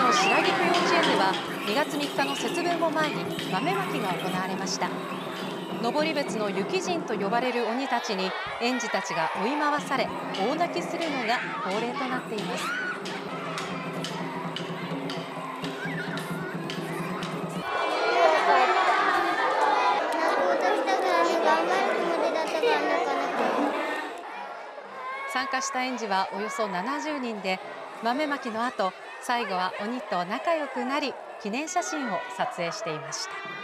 の白菊幼稚園では2月3日の節分を前に豆まきが行われました。登別の雪人と呼ばれる鬼たちに園児たちが追い回され大泣きするのが恒例となっています。参加した園児はおよそ70人で、豆まきの後、最後は鬼と仲良くなり記念写真を撮影していました。